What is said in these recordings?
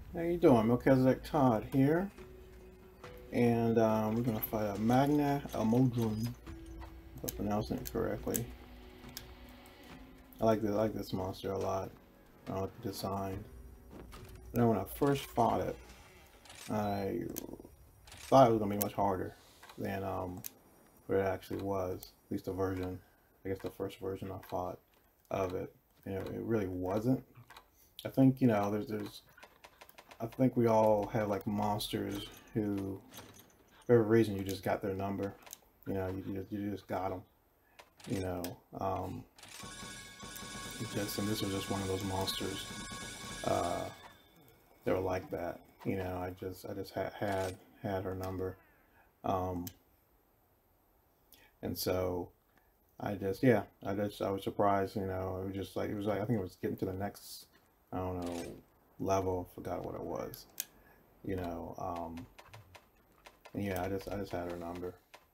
How you doing? Melchizedek Todd here, and we're gonna fight a Magna Almudron, if I'm pronouncing it correctly. I like this monster a lot. I like the design. You know, when I first fought it, I thought it was gonna be much harder than what it actually was. At least the version, I guess the first version I fought of it. It really wasn't. I think I think we all have like monsters who for whatever reason you just got their number. You just got them. You know, um, and this was just one of those monsters uh, that were like that. I just had her number, um, and so I was surprised. It was just like I think it was getting to the next I don't know level. Forgot what it was. You know, and yeah, I just had her number.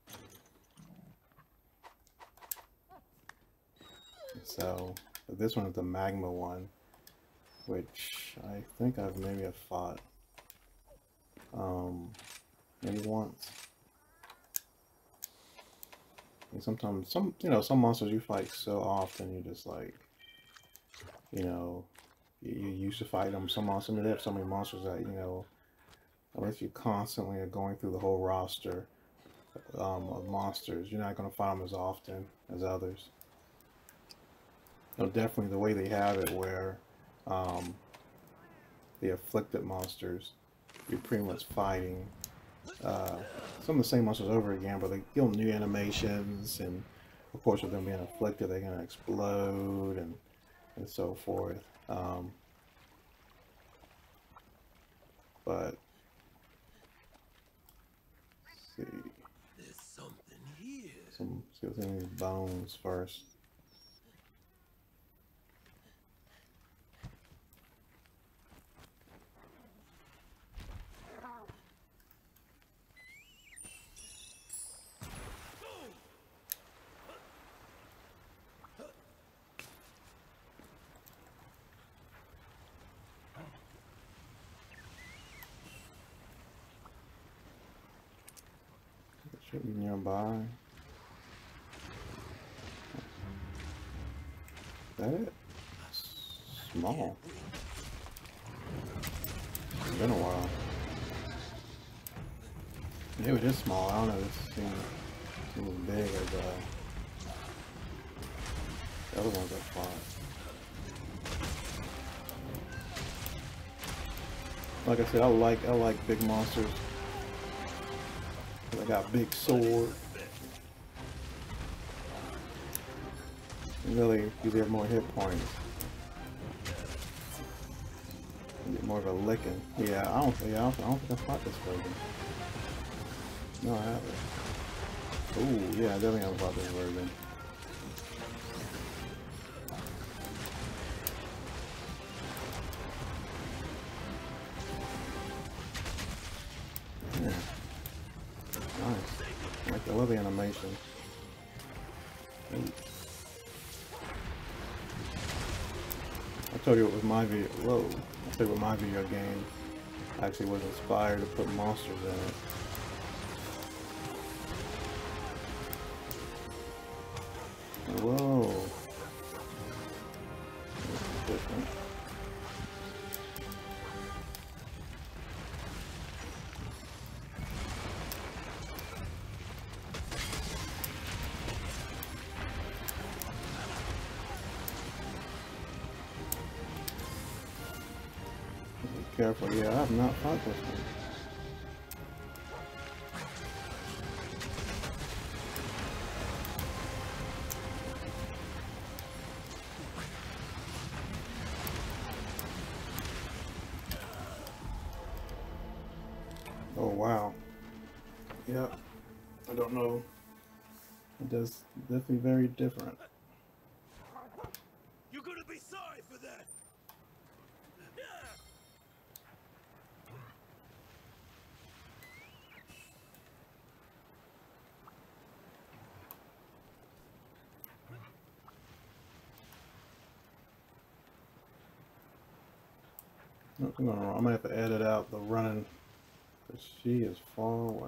So this one is the magma one, which I think I've maybe have fought um, maybe once. And sometimes some monsters you fight so often you just like you know you used to fight them. Some monsters, I mean, they have so many monsters that unless you constantly are going through the whole roster of monsters, you're not going to find them as often as others. Definitely the way they have it, where um, the afflicted monsters, you're pretty much fighting uh, some of the same monsters over again, but they give them new animations, and of course, with them being afflicted, they're gonna explode and so forth. But let's see, There's something here. let's get some of these bones first. It should be nearby. Is that it? Small. It's been a while. It was just small. I don't know. This seems as big as the other ones I fought. Like I said, I like big monsters. I got big sword. Really, you have more hit points. You get more of a licking. Yeah, I don't think I fought this version. No, I haven't. Ooh, yeah, I definitely haven't fought this version. Yeah, nice. I love the animation. Ooh. I told you it was my video. Whoa! I told you what my video game actually was inspired to put monsters in it. Whoa! This is different. Be careful. Yeah, I have not fought this one. Oh wow. Yep. I don't know. It does definitely very different. You're gonna be sorry for that. Nothing going wrong. I'm gonna have to edit out the running, because she is far away.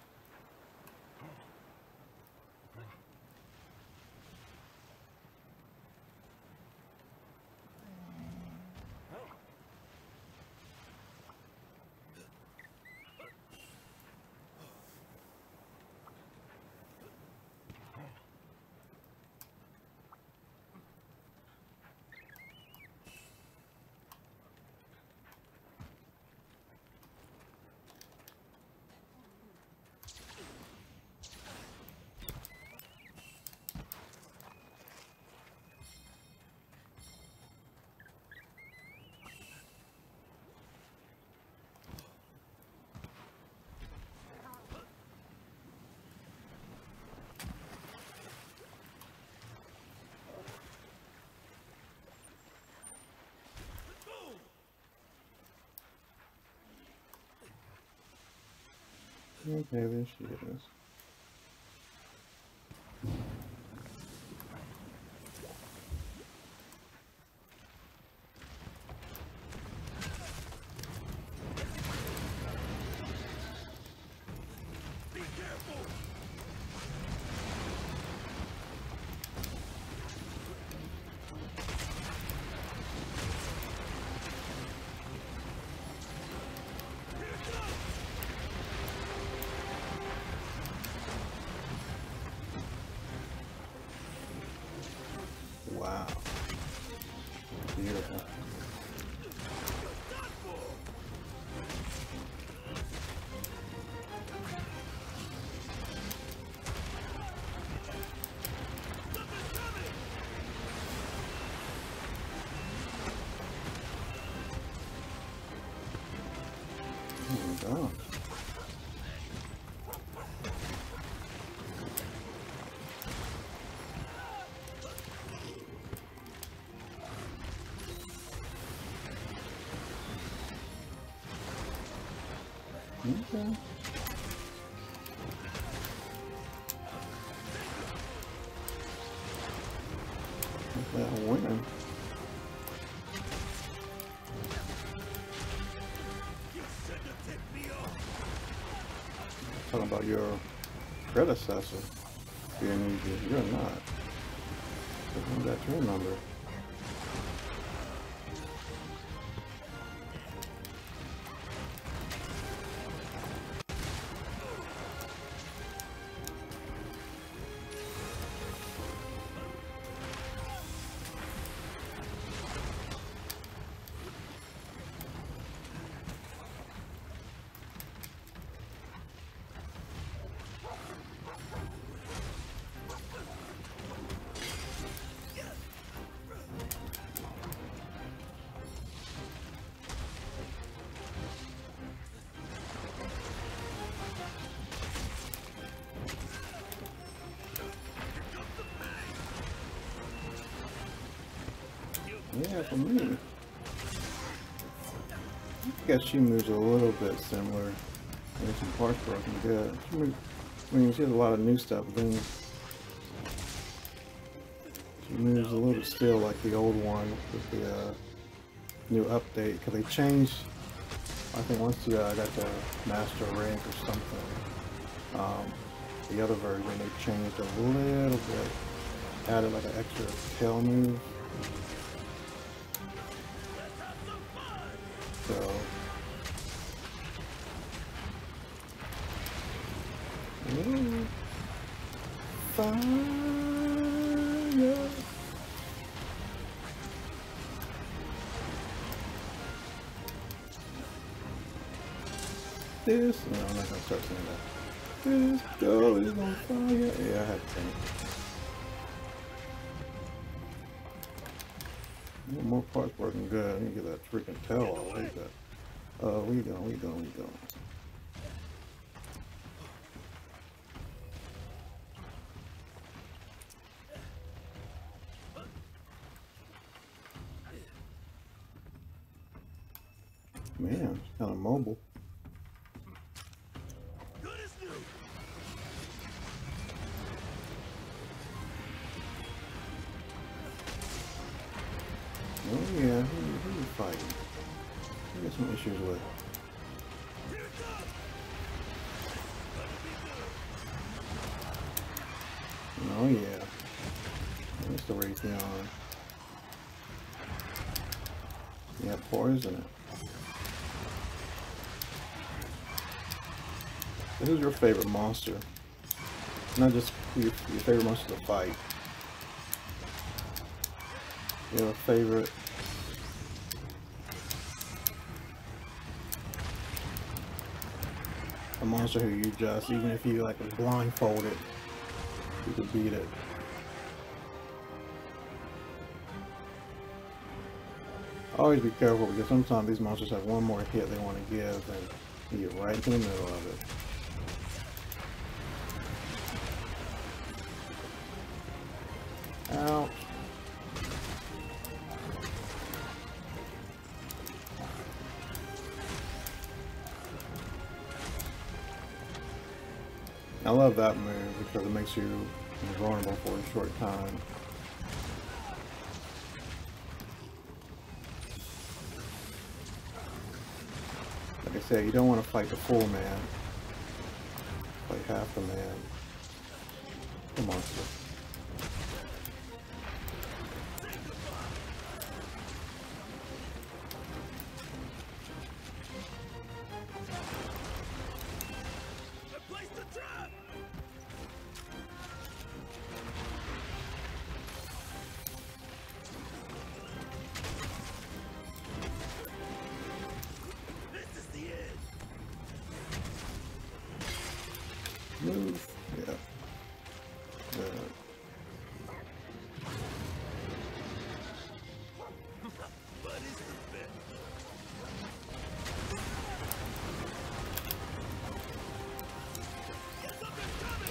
Okay, there she is. Be careful! Wow. Beautiful. Oh my gosh. Okay. That win. You shouldn't take me off! Talking about your predecessor being easy. You're not. That's your number. Yeah, for me. I guess she moves a little bit similar. There's some parts broken good. She moves, I mean, she has a lot of new stuff, but then she moves a little still like the old one with the new update. Because they changed, I think once you got the master rank or something, the other version, they changed a little bit. Added like an extra tail move. So, ooh, fire. This, no, I'm not gonna start saying that. This girl is on fire. Yeah, I had to think. More parts working good. I need to get that freaking tail out like that. We go. Man, it's kind of mobile. Good as new! Oh yeah, who you fighting? I got some issues with. Here it comes. Let me do it. Oh yeah. There's the Raytheon. Yeah, poison it. So who's your favorite monster? Not just your favorite monster to fight. You have a favorite? A monster who you just, even if you like was blindfolded, you could beat it. Always be careful because sometimes these monsters have one more hit they want to give and you get right into the middle of it. Ouch. I love that move because it makes you invulnerable for a short time. Like I said, you don't want to fight the full man. Fight half the man. The monster. I placed the trap. This is the end. Move. Yeah. Good. But it's the best. Get something coming.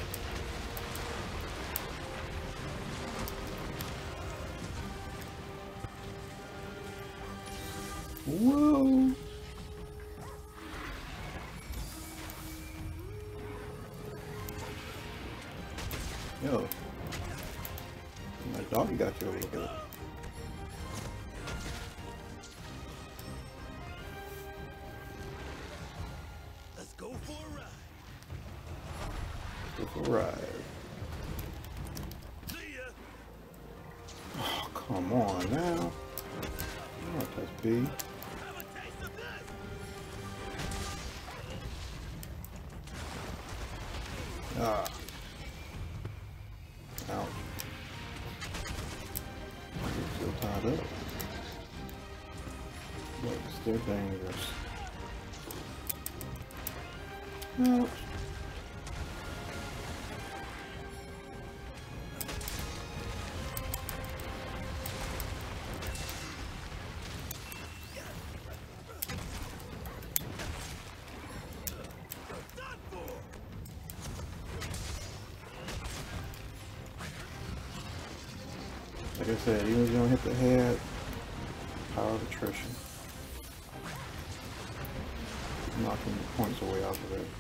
Whoa. Yo. My doggy got you a little bit. Let's go for a ride. Go for a ride. See ya. Oh, come on now. I want to touch B. Have a taste of this. Ah. Ouch. You're still tied up. But it's still dangerous. Ouch. Done for. Like I said, even if you don't hit the head, power of attrition. Knocking the points away off of it.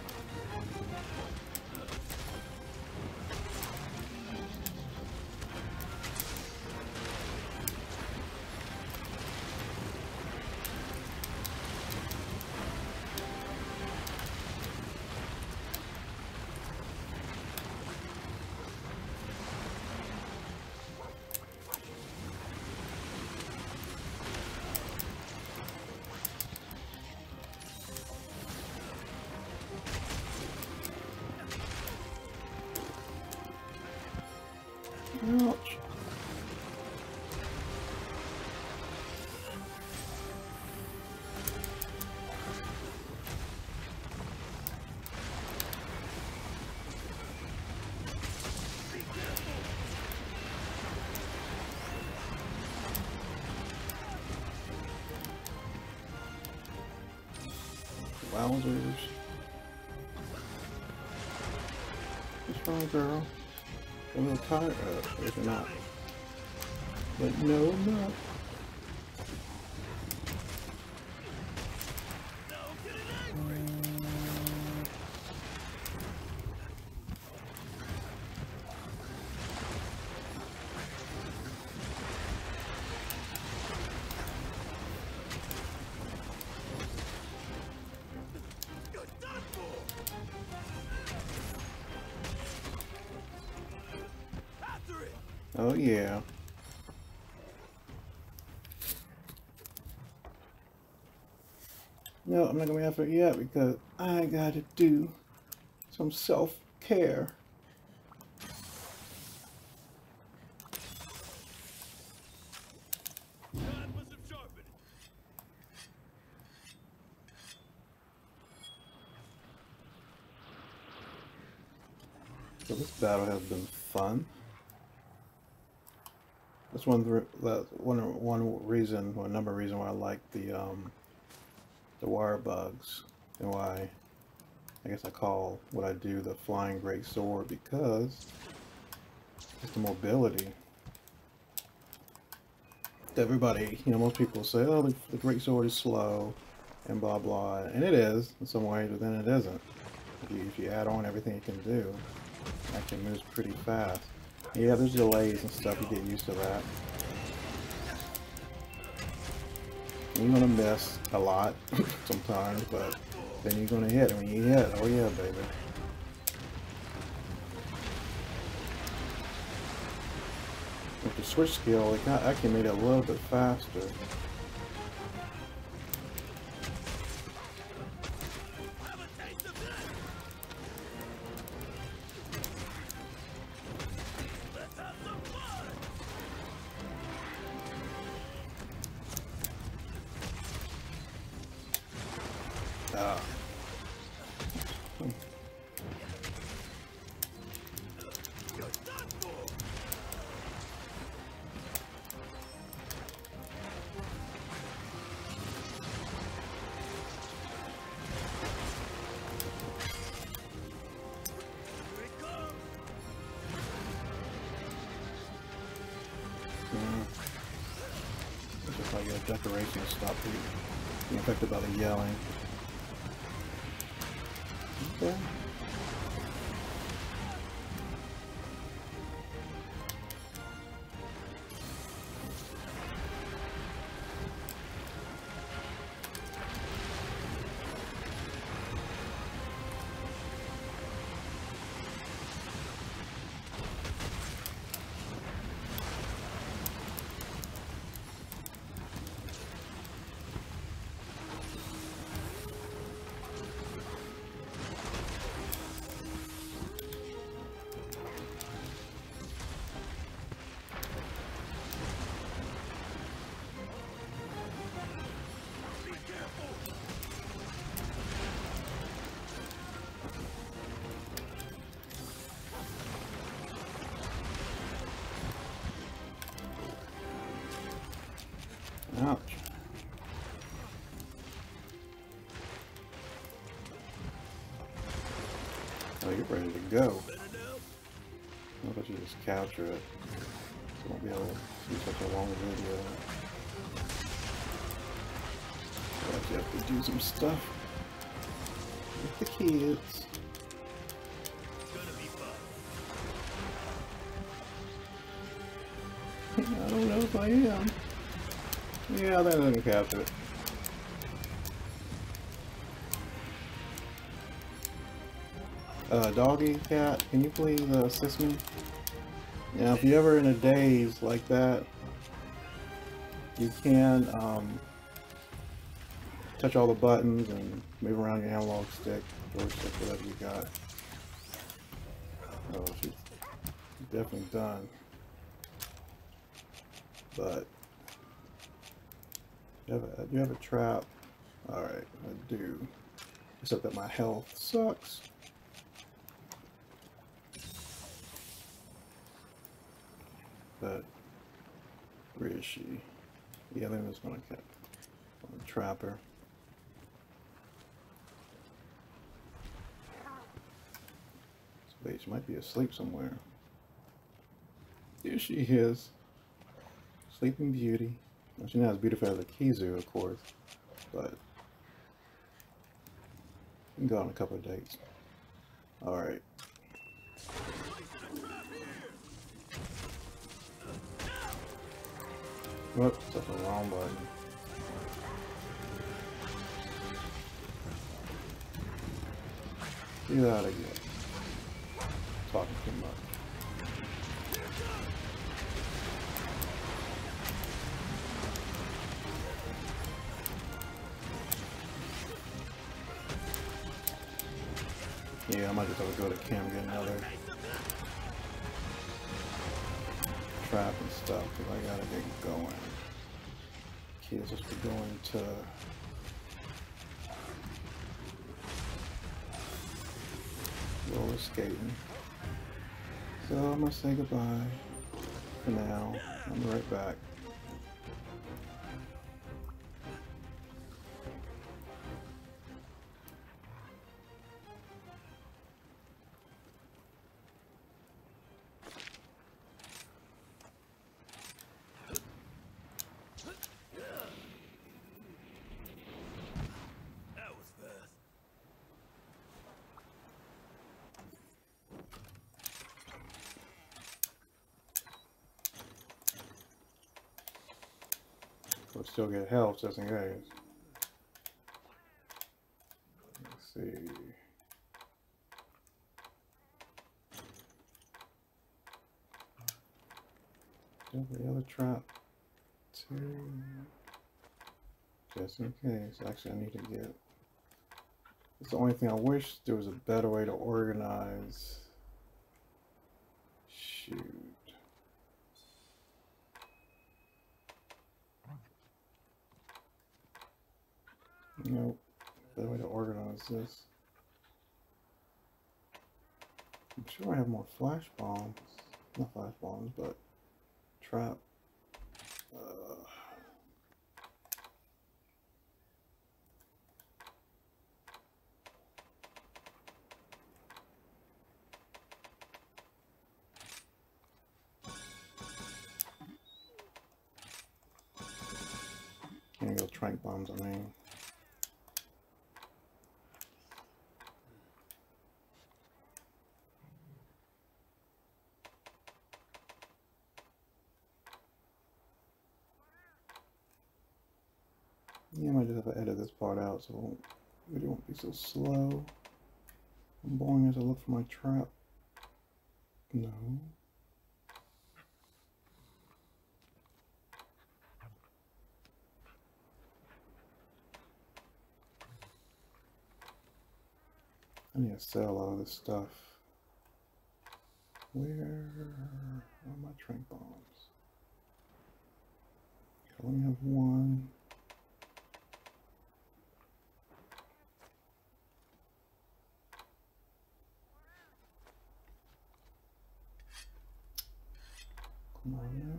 Ouch. Wowzers. What's wrong, girl? A little tired? If you're not. But no, I'm not. Now I'm getting angry. Oh yeah. No, I'm not gonna have it yet because I gotta do some self-care. Time for some sharpening. So this battle has been fun. That's one reason, or a number of reasons why I like the wire bugs, and why I guess I call what I do the flying great sword, because it's the mobility. Everybody, most people say, oh, the great sword is slow and blah blah, and it is in some ways, but then it isn't. If you add on everything it can do, it actually moves pretty fast. Yeah, there's delays and stuff, you get used to that. You're gonna miss a lot sometimes, but then you're gonna hit, and when you hit, oh yeah, baby. With the switch skill, it actually made it a little bit faster. Have a taste of this. Let's have some fun. Ah. You're done for. Here it comes. It's just like a decoration to stop you being affected by the yelling. Okay. Be careful. Ouch. Oh, you're ready to go. Better now. How about you just capture it? So you won't be able to see such a long video. But you have to do some stuff with the kids. It's gonna be fun. I don't know if I am. Yeah, that doesn't capture it. Doggy cat, can you please assist me? Now, if you're ever in a daze like that, you can touch all the buttons and move around your analog stick, joystick, whatever you got. Oh, she's definitely done. But do you have a trap? Alright, I do. Except that my health sucks. But where is she? Yeah, I think I'm just gonna trap her. Wait, she might be asleep somewhere. Here she is. Sleeping Beauty. Well, she's not as beautiful as a Kizu, of course, but we can go on a couple of dates. Alright. Whoops, that's the wrong button. Do that again. Talking too much. Yeah, I might just have to go to camp and get another trap and stuff because I gotta get going. Kids just be going to roller skating. So I'm gonna say goodbye for now. I'll be right back. That was fast. We'll still get health just in case. Let's see. The other trap too. Just in case. Actually, I need to get. It's the only thing I wish there was a better way to organize. Shoot. Nope. Better way to organize this. I'm sure I have more flash bombs. Not flash bombs, but trap. Can't go trank bombs, I mean. Yeah, I might just have to edit this part out so the video won't be so slow. I'm boring as I look for my trap. No. I need to sell all this stuff. Where are my trank bombs? I only have one. Come on now.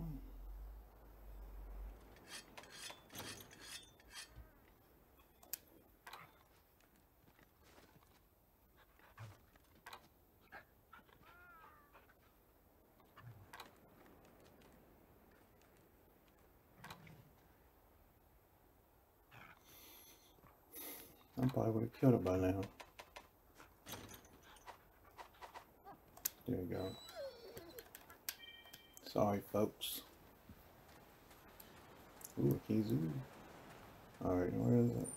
I probably would have killed it by now. There you go. Sorry, folks. Ooh, a Kizu. Alright, where is it?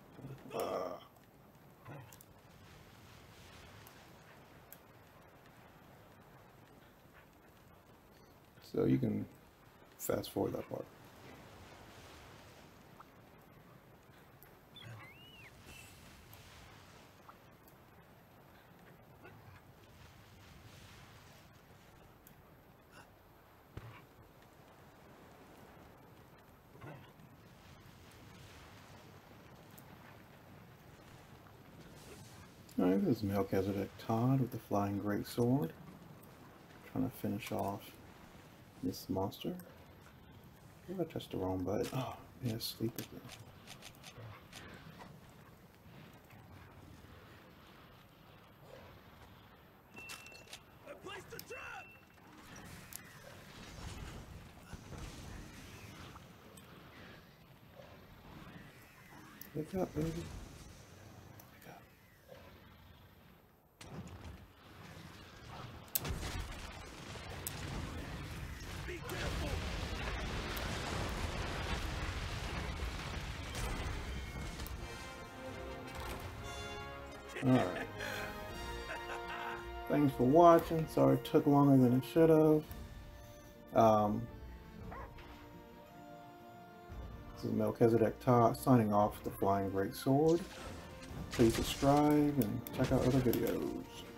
So you can fast forward that part. Alright, this is Melchizedek Todd with the Flying Great Sword. Trying to finish off this monster. Maybe I touched the wrong button. Oh, yeah, sleep again. I placed the trap. Wake up, baby. Wake up. Be careful. Alright. Thanks for watching. Sorry it took longer than it should have. This is Melchizedek Todd signing off with the Flying Great Sword. Please subscribe and check out other videos.